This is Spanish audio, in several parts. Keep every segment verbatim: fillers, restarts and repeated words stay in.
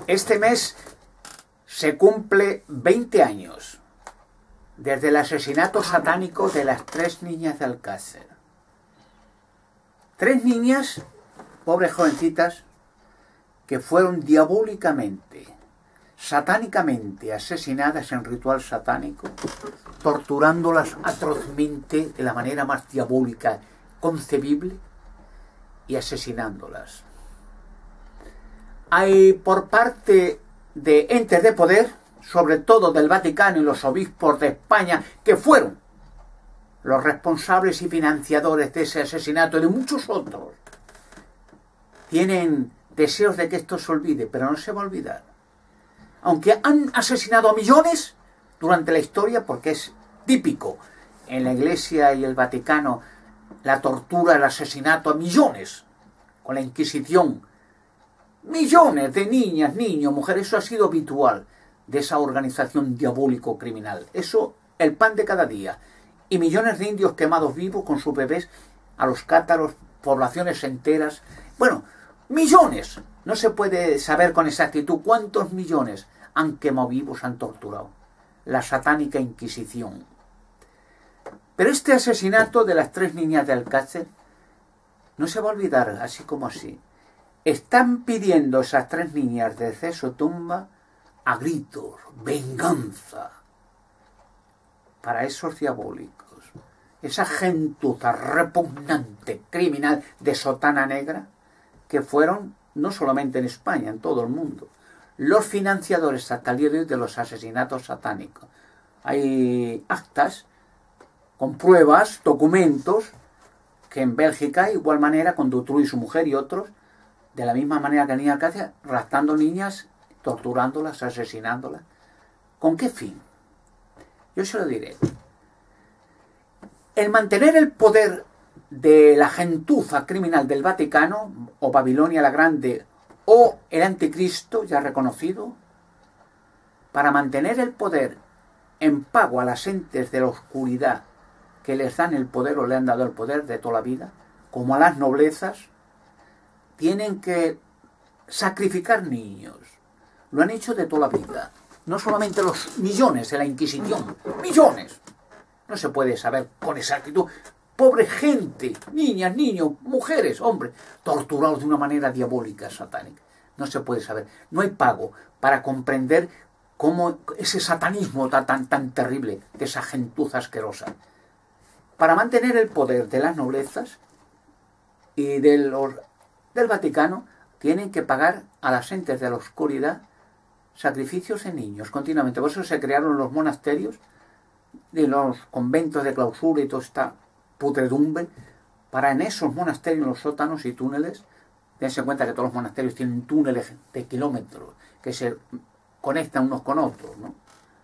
Este mes se cumple veinte años desde el asesinato satánico de las tres niñas de Alcácer. Tres niñas, pobres jovencitas, que fueron diabólicamente, satánicamente asesinadas en ritual satánico, torturándolas atrozmente de la manera más diabólica concebible y asesinándolas. Hay por parte de entes de poder, sobre todo del Vaticano y los obispos de España, que fueron los responsables y financiadores de ese asesinato y de muchos otros, tienen deseos de que esto se olvide, pero no se va a olvidar. Aunque han asesinado a millones durante la historia, porque es típico en la Iglesia y el Vaticano la tortura, el asesinato a millones, con la Inquisición, millones de niñas, niños, mujeres, eso ha sido habitual de esa organización diabólico-criminal. Eso, el pan de cada día. Y millones de indios quemados vivos con sus bebés a los cátaros, poblaciones enteras. Bueno, millones. No se puede saber con exactitud cuántos millones han quemado vivos, han torturado. La satánica Inquisición. Pero este asesinato de las tres niñas de Alcácer no se va a olvidar así como así. Están pidiendo esas tres niñas desde su tumba a gritos, venganza, para esos diabólicos, esa gentuza repugnante, criminal, de sotana negra, que fueron, no solamente en España, en todo el mundo, los financiadores hasta el día de hoy de los asesinatos satánicos. Hay actas con pruebas, documentos, que en Bélgica, de igual manera, con Dutroux y su mujer y otros, de la misma manera que en Alcácer, raptando niñas, torturándolas, asesinándolas. ¿Con qué fin? Yo se lo diré. El mantener el poder de la gentuza criminal del Vaticano, o Babilonia la Grande, o el Anticristo, ya reconocido, para mantener el poder en pago a las entes de la oscuridad que les dan el poder o le han dado el poder de toda la vida, como a las noblezas, tienen que sacrificar niños. Lo han hecho de toda la vida. No solamente los millones de la Inquisición, millones. No se puede saber con exactitud. Pobre gente, niñas, niños, mujeres, hombres, torturados de una manera diabólica, satánica. No se puede saber. No hay pago para comprender cómo ese satanismo tan, tan, tan terrible de esa gentuza asquerosa. Para mantener el poder de las noblezas y de los, del Vaticano, tienen que pagar a las entes de la oscuridad sacrificios de niños continuamente. Por eso se crearon los monasterios, de los conventos de clausura y toda esta putredumbre, para en esos monasterios, en los sótanos y túneles, dense cuenta que todos los monasterios tienen túneles de kilómetros que se conectan unos con otros, ¿no?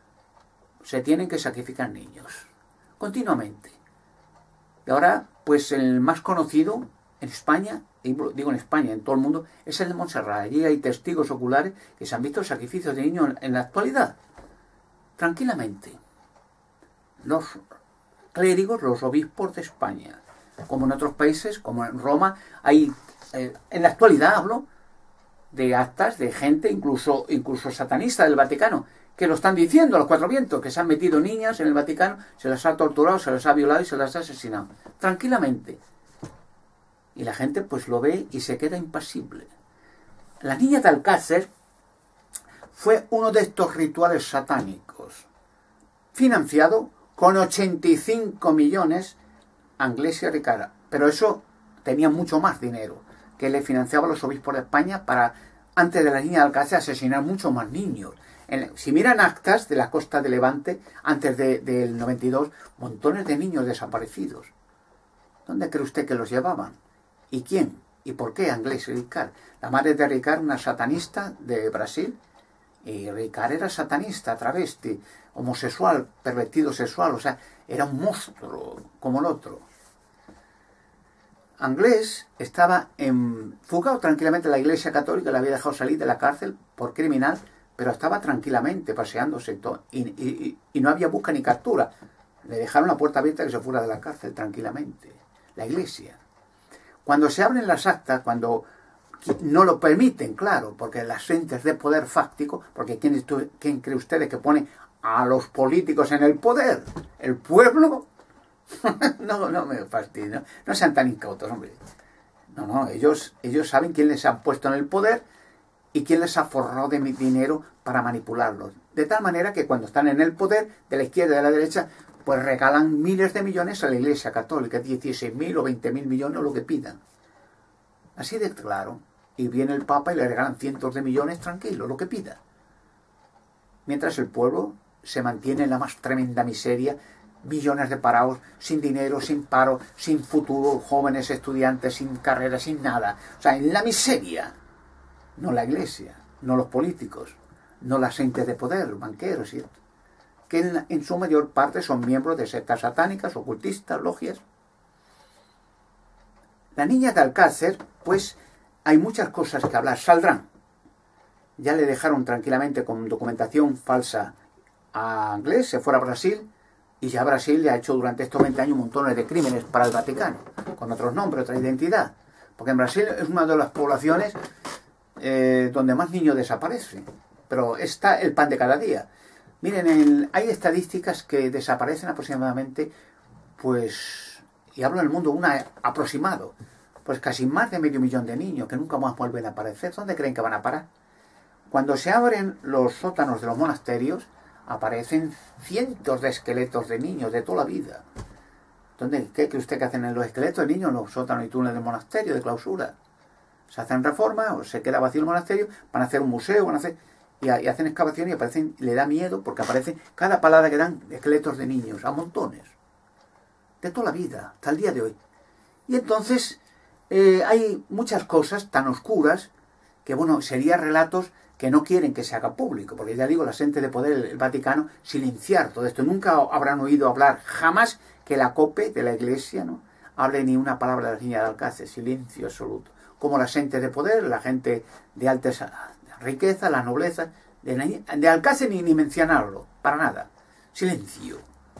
Se tienen que sacrificar niños continuamente. Y ahora, pues el más conocido en España, y digo en España, en todo el mundo, es el de Montserrat. Allí hay testigos oculares que se han visto sacrificios de niños en, en la actualidad, tranquilamente. Los clérigos, los obispos de España, como en otros países, como en Roma, hay, eh, en la actualidad hablo de actas de gente, incluso, incluso satanista del Vaticano, que lo están diciendo a los cuatro vientos, que se han metido niñas en el Vaticano, se las ha torturado, se las ha violado y se las ha asesinado, tranquilamente. Y la gente pues lo ve y se queda impasible. La niña de Alcácer fue uno de estos rituales satánicos, financiado con ochenta y cinco millones a Iglesia Ricard. Pero eso tenía mucho más dinero, que le financiaba a los obispos de España para, antes de la niña de Alcácer, asesinar muchos más niños. En, si miran actas de la costa de Levante, antes de, del noventa y dos, montones de niños desaparecidos. ¿Dónde cree usted que los llevaban? ¿Y quién? ¿Y por qué a Iglesia Ricard? La madre de Ricard, una satanista de Brasil, y Ricard era satanista, travesti, homosexual, pervertido sexual, o sea, era un monstruo como el otro. Anglés estaba enfugado tranquilamente en la Iglesia Católica, le había dejado salir de la cárcel por criminal, pero estaba tranquilamente paseándose todo, y, y, y no había busca ni captura. Le dejaron la puerta abierta que se fuera de la cárcel tranquilamente. La Iglesia. Cuando se abren las actas, cuando no lo permiten, claro, porque las entes de poder fáctico, porque ¿quién, quién cree ustedes que pone a los políticos en el poder? ¿El pueblo? no, no me fastidien, no, no sean tan incautos, hombre. No, no, ellos, ellos saben quién les ha puesto en el poder y quién les ha forrado de dinero para manipularlos. De tal manera que cuando están en el poder, de la izquierda y de la derecha, pues regalan miles de millones a la Iglesia Católica, dieciséis mil o veinte mil millones o lo que pidan. Así de claro. Y viene el Papa y le regalan cientos de millones, tranquilo, lo que pida. Mientras el pueblo se mantiene en la más tremenda miseria, millones de parados, sin dinero, sin paro, sin futuro, jóvenes estudiantes, sin carrera, sin nada. O sea, en la miseria. No la Iglesia, no los políticos, no las entes de poder, banqueros, ¿cierto? Que en, en su mayor parte son miembros de sectas satánicas, ocultistas, logias. La niña de Alcácer, pues, hay muchas cosas que hablar, saldrán. Ya le dejaron tranquilamente con documentación falsa a Anglés, se fue a Brasil, y ya Brasil le ha hecho durante estos veinte años montones de crímenes para el Vaticano, con otros nombres, otra identidad. Porque en Brasil es una de las poblaciones eh, donde más niños desaparecen. Pero está el pan de cada día. Miren, en, hay estadísticas que desaparecen aproximadamente, pues, y hablo en el mundo, una aproximado, pues casi más de medio millón de niños que nunca más vuelven a aparecer. ¿Dónde creen que van a parar? Cuando se abren los sótanos de los monasterios, aparecen cientos de esqueletos de niños de toda la vida. ¿Dónde, ¿Qué cree usted que hacen en los esqueletos de niños en los sótanos y túneles del monasterio de clausura? Se hacen reformas o se queda vacío el monasterio, van a hacer un museo, van a hacer... Y, y hacen excavaciones y aparecen, le da miedo porque aparecen cada palada que dan esqueletos de niños, a montones. De toda la vida, hasta el día de hoy. Y entonces eh, hay muchas cosas tan oscuras que, bueno, serían relatos que no quieren que se haga público, porque ya digo, la gente de poder, el Vaticano, silenciar todo esto. Nunca habrán oído hablar jamás que la COPE de la Iglesia, ¿no?, hable ni una palabra de la niña de Alcácer, silencio absoluto. Como la gente de poder, la gente de alta riqueza, la nobleza, de, de Alcácer ni, ni mencionarlo, para nada. Silencio.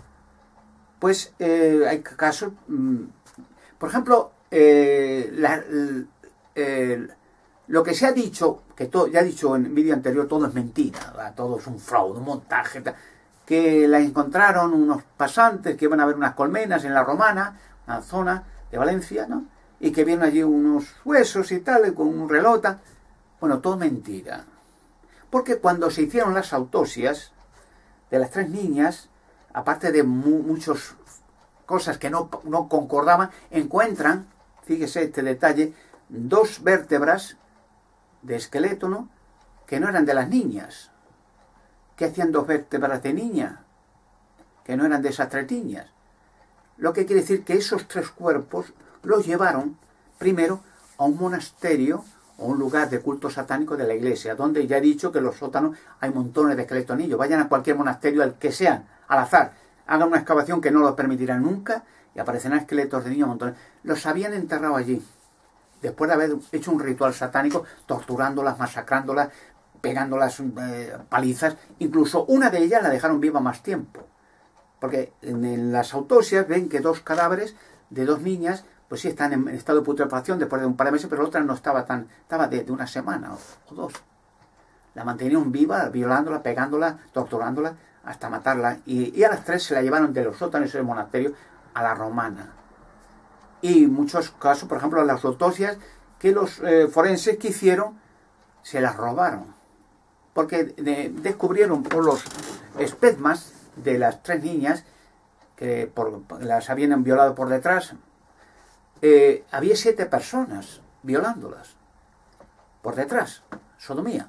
Pues eh, hay casos, mmm, por ejemplo, eh, la, eh, lo que se ha dicho, que todo, ya he dicho en vídeo anterior, todo es mentira, ¿verdad? Todo es un fraude, un montaje, que la encontraron unos pasantes que iban a ver unas colmenas en la Romana, una zona de Valencia, ¿no?, y que vieron allí unos huesos y tal, con un reloj. Bueno, todo mentira. Porque cuando se hicieron las autopsias de las tres niñas, aparte de mu muchas cosas que no, no concordaban, encuentran, fíjese este detalle, dos vértebras de esqueleto, ¿no?, que no eran de las niñas. ¿Qué hacían dos vértebras de niña? Que no eran de esas tres niñas. Lo que quiere decir que esos tres cuerpos los llevaron primero a un monasterio o un lugar de culto satánico de la Iglesia, donde ya he dicho que en los sótanos hay montones de esqueletos de niños. Vayan a cualquier monasterio, al que sean, al azar, hagan una excavación que no los permitirán nunca y aparecerán esqueletos de niños montones. Los habían enterrado allí, después de haber hecho un ritual satánico, torturándolas, masacrándolas, pegándolas eh, palizas. Incluso una de ellas la dejaron viva más tiempo, porque en, en las autopsias ven que dos cadáveres de dos niñas, pues sí están en estado de putrefacción después de un par de meses, pero la otra no estaba tan, estaba de, de una semana o, o dos. La mantenían viva, violándola, pegándola, torturándola, hasta matarla. Y, y a las tres se la llevaron de los sótanos del monasterio a la Romana. Y muchos casos, por ejemplo, las autopsias que los eh, forenses que hicieron, se las robaron. Porque de, descubrieron por los espezmas de las tres niñas, que por, las habían violado por detrás, eh, había siete personas violándolas por detrás, sodomía.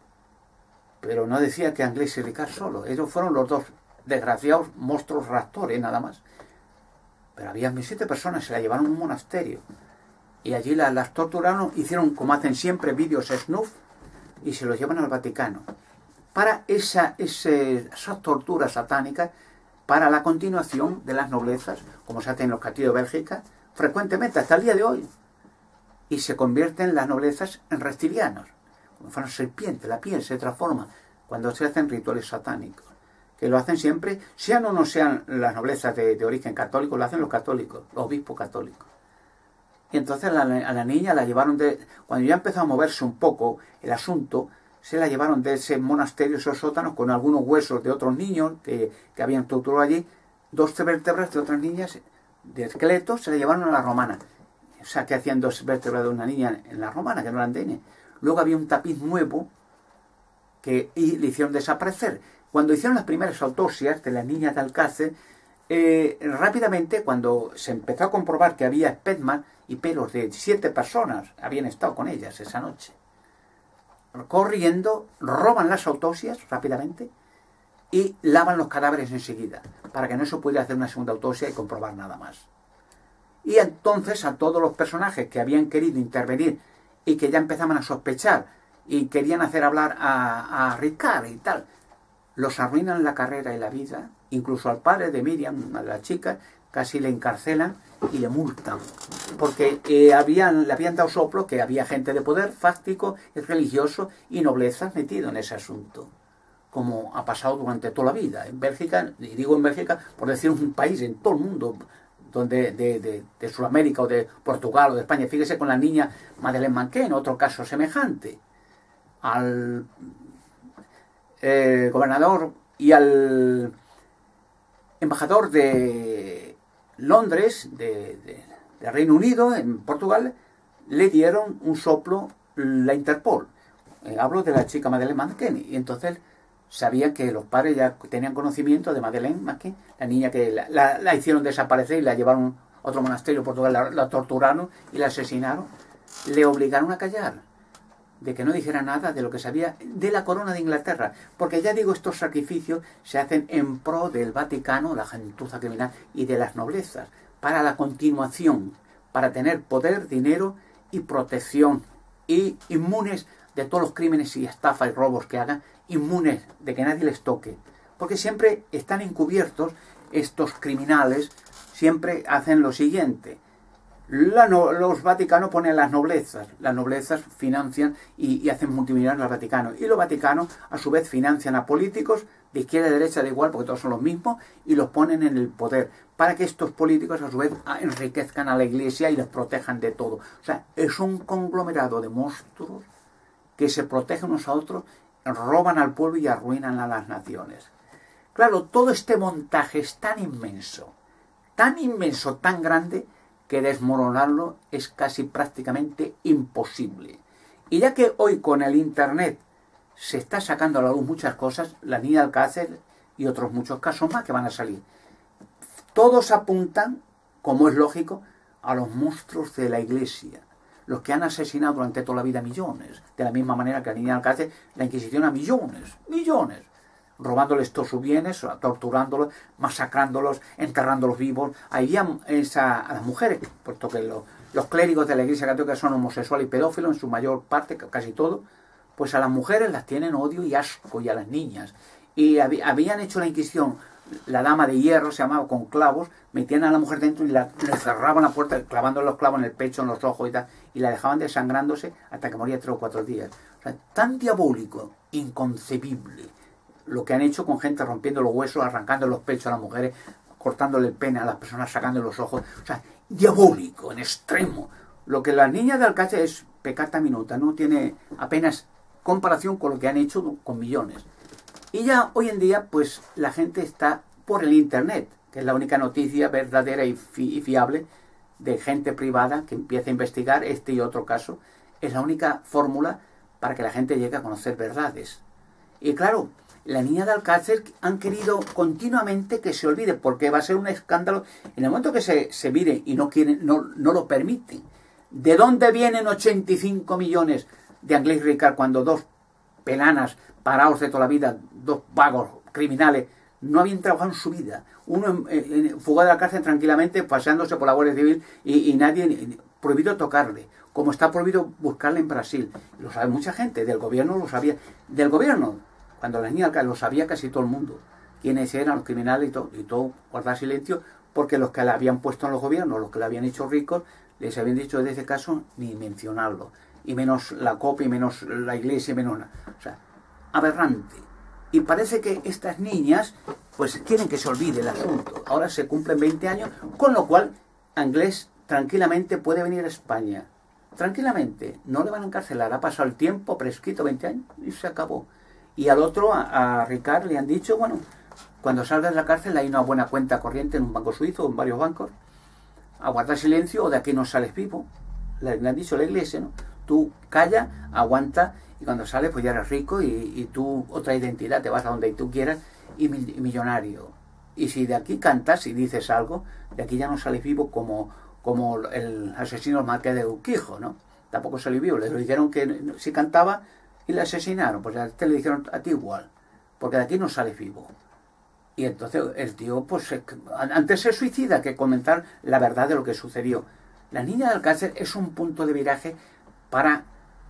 Pero no decía que Anglés y Ricard solo, ellos fueron los dos desgraciados monstruos raptores, nada más. Pero había siete personas, se la llevaron a un monasterio y allí las, las torturaron, hicieron como hacen siempre vídeos snuff y se los llevan al Vaticano para esa, ese, esas torturas satánicas, para la continuación de las noblezas, como se hace en los castillos de Bélgica, frecuentemente hasta el día de hoy. Y se convierten las noblezas en reptilianos, como fueran serpientes, la piel se transforma cuando se hacen rituales satánicos, que lo hacen siempre, sean o no sean las noblezas de, de origen católico, lo hacen los católicos, los obispos católicos. Y entonces a la, a la niña la llevaron de... Cuando ya empezó a moverse un poco el asunto, se la llevaron de ese monasterio, esos sótanos, con algunos huesos de otros niños que, que habían torturado allí, dos vértebras de otras niñas, de esqueletos, se la llevaron a la romana. O sea, que hacían dos vértebras de una niña en la romana, que no eran de N. Luego había un tapiz nuevo que y le hicieron desaparecer. Cuando hicieron las primeras autopsias de las niñas de Alcácer, eh, rápidamente, cuando se empezó a comprobar que había esperma y pelos de siete personas, habían estado con ellas esa noche, corriendo, roban las autopsias rápidamente y lavan los cadáveres enseguida, para que no se pudiera hacer una segunda autopsia y comprobar nada más. Y entonces a todos los personajes que habían querido intervenir y que ya empezaban a sospechar y querían hacer hablar a, a Ricard y tal, los arruinan la carrera y la vida. Incluso al padre de Miriam, una de las chicas, casi le encarcelan y le multan, porque eh, habían, le habían dado soplo que había gente de poder fáctico y religioso y noblezas metido en ese asunto, como ha pasado durante toda la vida. En Bélgica, y digo en Bélgica por decir un país, en todo el mundo, donde de, de, de Sudamérica o de Portugal o de España. Fíjese con la niña Madeleine Manquén, otro caso semejante. Al eh, gobernador y al embajador de Londres, de, de, de Reino Unido, en Portugal, le dieron un soplo la Interpol. Eh, hablo de la chica Madeleine Manquén. Y entonces sabían que los padres ya tenían conocimiento de Madeleine Manquén, la niña que la, la, la hicieron desaparecer y la llevaron a otro monasterio en Portugal, la, la torturaron y la asesinaron. Le obligaron a callar, de que no dijera nada de lo que sabía de la corona de Inglaterra, porque ya digo, estos sacrificios se hacen en pro del Vaticano, la gentuza criminal y de las noblezas, para la continuación, para tener poder, dinero y protección, y inmunes de todos los crímenes y estafas y robos que hagan, inmunes de que nadie les toque, porque siempre están encubiertos estos criminales, siempre hacen lo siguiente. La no, los vaticanos ponen las noblezas, las noblezas financian y, y hacen multimillonarios al Vaticano, y los vaticanos a su vez financian a políticos de izquierda y derecha, da igual, porque todos son los mismos, y los ponen en el poder, para que estos políticos a su vez enriquezcan a la Iglesia y les protejan de todo. O sea, es un conglomerado de monstruos que se protegen unos a otros, roban al pueblo y arruinan a las naciones. Claro, todo este montaje es tan inmenso, tan inmenso, tan grande, que desmoronarlo es casi prácticamente imposible. Y ya que hoy con el Internet se está sacando a la luz muchas cosas, la niña de Alcácer y otros muchos casos más que van a salir, todos apuntan, como es lógico, a los monstruos de la Iglesia, los que han asesinado durante toda la vida millones, de la misma manera que la niña de Alcácer, la Inquisición a millones, millones, robándoles todos sus bienes, torturándolos, masacrándolos, enterrándolos vivos. Había esa, a las mujeres, puesto que lo, los clérigos de la Iglesia Católica son homosexuales y pedófilos en su mayor parte, casi todo, pues a las mujeres las tienen odio y asco, y a las niñas. Y hab, habían hecho la Inquisición, la dama de hierro se llamaba, con clavos, metían a la mujer dentro y la, le cerraban la puerta, clavando los clavos en el pecho, en los ojos y tal, y la dejaban desangrándose hasta que moría tres o cuatro días. O sea, tan diabólico, inconcebible, lo que han hecho con gente rompiendo los huesos, arrancando los pechos a las mujeres, cortándole el pene a las personas, sacando los ojos. O sea, diabólico, en extremo. Lo que las niñas de Alcácer es peccata minuta, no tiene apenas comparación con lo que han hecho con millones. Y ya hoy en día, pues la gente está por el Internet, que es la única noticia verdadera y, fi y fiable de gente privada que empieza a investigar este y otro caso. Es la única fórmula para que la gente llegue a conocer verdades. Y claro, la niña de Alcácer han querido continuamente que se olvide, porque va a ser un escándalo. En el momento que se, se mire y no quieren, no, no lo permiten. ¿De dónde vienen ochenta y cinco millones de Anglès Ricard cuando dos pelanas parados de toda la vida, dos vagos criminales, no habían trabajado en su vida? Uno en, en, fugado de la cárcel tranquilamente, paseándose por la Guardia Civil y, y nadie, prohibido tocarle, como está prohibido buscarle en Brasil. Lo sabe mucha gente, del gobierno lo sabía, del gobierno, cuando la niña lo sabía casi todo el mundo, quiénes eran los criminales y todo, y todo guardar silencio, porque los que la habían puesto en los gobiernos, los que la habían hecho ricos, les habían dicho de ese caso ni mencionarlo, y menos la copia, y menos la Iglesia, y menos nada. O sea, aberrante. Y parece que estas niñas pues quieren que se olvide el asunto. Ahora se cumplen veinte años, con lo cual Anglès tranquilamente puede venir a España. Tranquilamente, no le van a encarcelar. Ha pasado el tiempo, prescrito veinte años y se acabó. Y al otro, a, a Ricard, le han dicho, bueno, cuando salgas de la cárcel hay una buena cuenta corriente en un banco suizo o en varios bancos. Aguarda silencio o de aquí no sales vivo. Le, le han dicho a la iglesia, ¿no? Tú calla, aguanta y cuando sales pues ya eres rico y, y tú otra identidad, te vas a donde tú quieras y, y millonario. Y si de aquí cantas y dices algo, de aquí ya no sales vivo como, como el asesino Marqués de Urquijo, ¿no? Tampoco salió vivo. Le dijeron que si cantaba y le asesinaron, pues a este le dijeron a ti igual, porque de aquí no sales vivo. Y entonces el tío, pues, antes se suicida que comentar la verdad de lo que sucedió. La niña de Alcácer es un punto de viraje para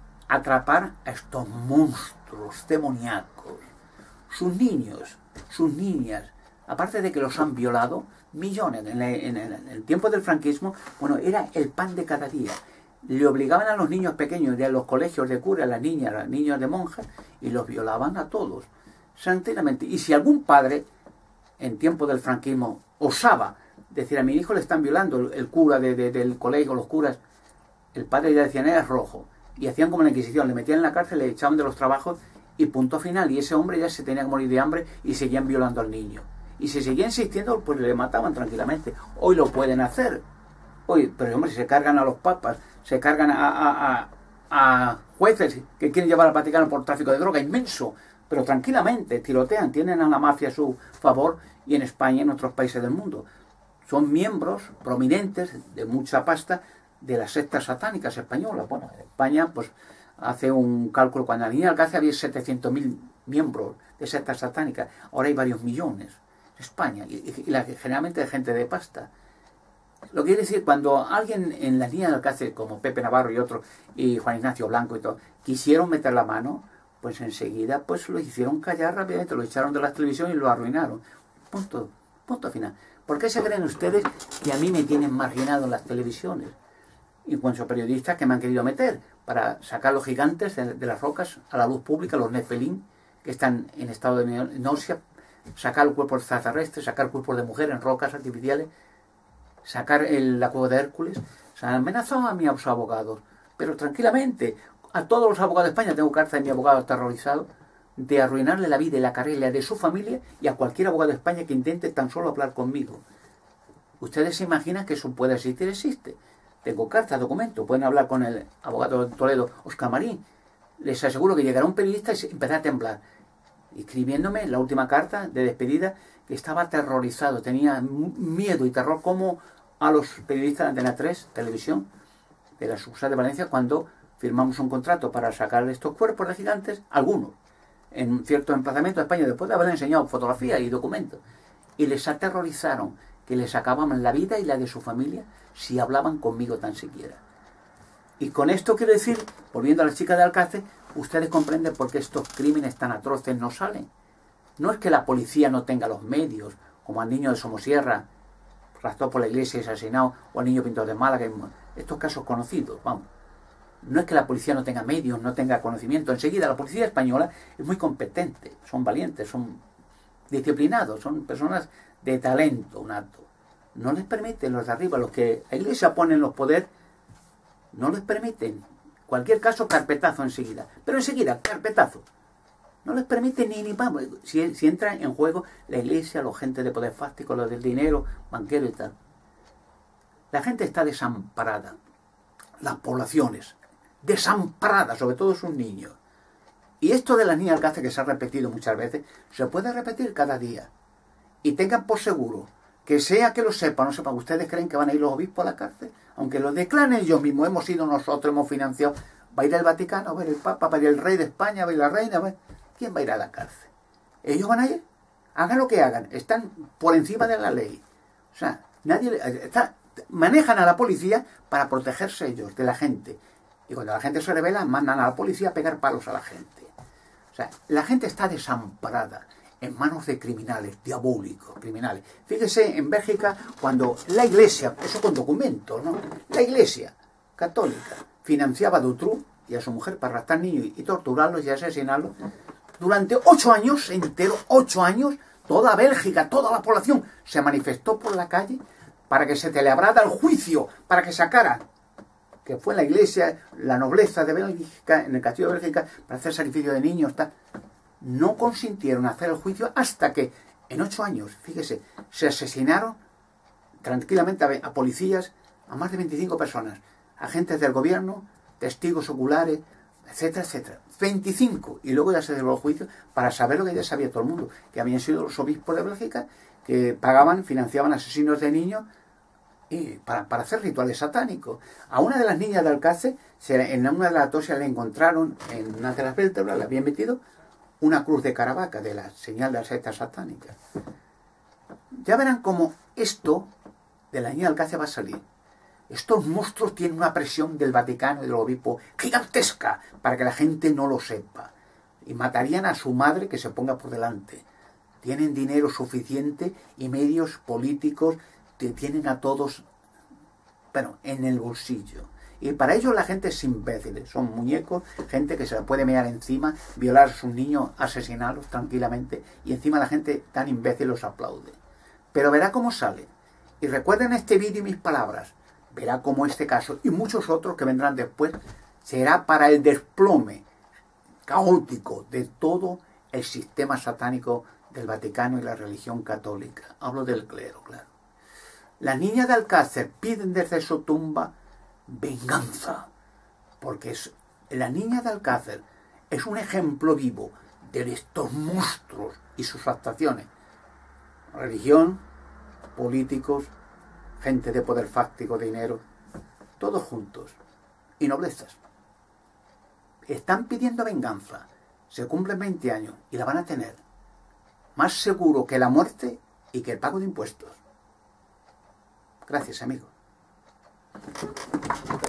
atrapar a estos monstruos demoníacos. Sus niños, sus niñas, aparte de que los han violado, millones. En el, en el, en el tiempo del franquismo, bueno, era el pan de cada día. Le obligaban a los niños pequeños de los colegios de cura, a las niñas, a los niños de monjas, y los violaban a todos, santinamente. Y si algún padre, en tiempo del franquismo, osaba decir a mi hijo le están violando, el, el cura de, de, del colegio, los curas, el padre ya decía, es rojo. Y hacían como la Inquisición, le metían en la cárcel, le echaban de los trabajos y punto final. Y ese hombre ya se tenía que morir de hambre y seguían violando al niño. Y si seguía insistiendo, pues le mataban tranquilamente. Hoy lo pueden hacer. Hoy, pero hombre, si se cargan a los papas, se cargan a, a, a, a jueces que quieren llevar al Vaticano por tráfico de droga, inmenso. Pero tranquilamente, tirotean, tienen a la mafia a su favor y en España y en otros países del mundo. Son miembros prominentes de mucha pasta de las sectas satánicas españolas. Bueno, en España, pues, hace un cálculo, cuando en la niña de Alcácer había setecientos mil miembros de sectas satánicas, ahora hay varios millones. España, y, y la, generalmente de gente de pasta. Lo que quiere decir, cuando alguien en la línea de Alcácer, como Pepe Navarro y otros, y Juan Ignacio Blanco y todo, quisieron meter la mano, pues enseguida pues lo hicieron callar rápidamente, lo echaron de la televisión y lo arruinaron. Punto, punto final. ¿Por qué se creen ustedes que a mí me tienen marginado en las televisiones? Y cuantos periodistas que me han querido meter para sacar los gigantes de, de las rocas a la luz pública, los Nefelín, que están en estado de náusea, sacar el cuerpo extraterrestre, sacar cuerpos de mujer en rocas artificiales, sacar el, la cueva de Hércules. Se han amenazado a mis abogados, pero tranquilamente, a todos los abogados de España, tengo carta de mi abogado aterrorizado, de arruinarle la vida y la carrera de su familia y a cualquier abogado de España que intente tan solo hablar conmigo. ¿Ustedes se imaginan que eso puede existir? Existe. Tengo cartas, documentos, pueden hablar con el abogado de Toledo, Oscar Marín. Les aseguro que llegará un periodista y empezará a temblar, escribiéndome la última carta de despedida, que estaba aterrorizado, tenía miedo y terror como a los periodistas de Antena tres, televisión, de la sucursal de Valencia, cuando firmamos un contrato para sacar estos cuerpos de gigantes, algunos, en cierto emplazamiento de España, después de haber enseñado fotografías y documentos, y les aterrorizaron que les acababan la vida y la de su familia si hablaban conmigo tan siquiera. Y con esto quiero decir, volviendo a la chica de Alcácer, ustedes comprenden por qué estos crímenes tan atroces no salen. No es que la policía no tenga los medios, como al niño de Somosierra, raptado por la iglesia y asesinado, o al niño pintor de Málaga, estos casos conocidos, vamos. No es que la policía no tenga medios, no tenga conocimiento. Enseguida, la policía española es muy competente, son valientes, son disciplinados, son personas de talento nato. No les permiten los de arriba, los que la iglesia pone en los poderes, no les permiten. Cualquier caso, carpetazo enseguida. Pero enseguida, carpetazo. No les permiten ni ni vamos. Si, si entra en juego la iglesia, los gente de poder fáctico, los del dinero, banquero y tal. La gente está desamparada. Las poblaciones, desamparadas, sobre todo sus niños. Y esto de las niñas Alcácer, que se ha repetido muchas veces, se puede repetir cada día. Y tengan por seguro que sea que lo sepan o no sepan, ¿ustedes creen que van a ir los obispos a la cárcel? Aunque lo declaren ellos mismos, hemos ido nosotros, hemos financiado. ¿Va a ir el Vaticano, a ver el Papa, va a ir el rey de España, va a ir la reina? ¿Va? ¿Quién va a ir a la cárcel? ¿Ellos van a ir? Hagan lo que hagan, están por encima de la ley. O sea, nadie está, manejan a la policía para protegerse ellos de la gente. Y cuando la gente se revela, mandan a la policía a pegar palos a la gente. O sea, la gente está desamparada en manos de criminales, diabólicos, criminales. Fíjese, en Bélgica, cuando la iglesia, eso con documentos, ¿no? La iglesia católica financiaba a Dutroux y a su mujer para raptar niños y torturarlos y asesinarlos, durante ocho años enteros, ocho años, toda Bélgica, toda la población se manifestó por la calle para que se celebrara el juicio, para que sacara, que fue la iglesia, la nobleza de Bélgica, en el castillo de Bélgica, para hacer sacrificio de niños, tal. No consintieron hacer el juicio hasta que en ocho años, fíjese, se asesinaron tranquilamente a, a policías, a más de veinticinco personas, agentes del gobierno, testigos oculares, etcétera, etcétera. veinticinco. Y luego ya se celebró el juicio para saber lo que ya sabía todo el mundo, que habían sido los obispos de Bélgica que pagaban, financiaban asesinos de niños y para, para hacer rituales satánicos. A una de las niñas de Alcácer, se, en una de las autopsias le encontraron en una de las vértebras, le habían metido una cruz de Caravaca, de la señal de la secta satánica. Ya verán cómo esto de la niña de Alcácer va a salir. Estos monstruos tienen una presión del Vaticano y del obispo gigantesca para que la gente no lo sepa. Y matarían a su madre que se ponga por delante. Tienen dinero suficiente y medios políticos que tienen a todos, bueno, en el bolsillo. Y para ellos la gente es imbécil, son muñecos, gente que se la puede mear encima, violar a sus niños, asesinarlos tranquilamente, y encima la gente tan imbécil los aplaude. Pero verá cómo sale. Y recuerden este vídeo y mis palabras. Verá cómo este caso y muchos otros que vendrán después será para el desplome caótico de todo el sistema satánico del Vaticano y la religión católica. Hablo del clero, claro. Las niñas de Alcácer piden desde su tumba venganza, porque es, la niña de Alcácer es un ejemplo vivo de estos monstruos y sus actuaciones. Religión, políticos, gente de poder fáctico, dinero, todos juntos, y noblezas. Están pidiendo venganza, se cumplen veinte años y la van a tener. Más seguro que la muerte y que el pago de impuestos. Gracias, amigo.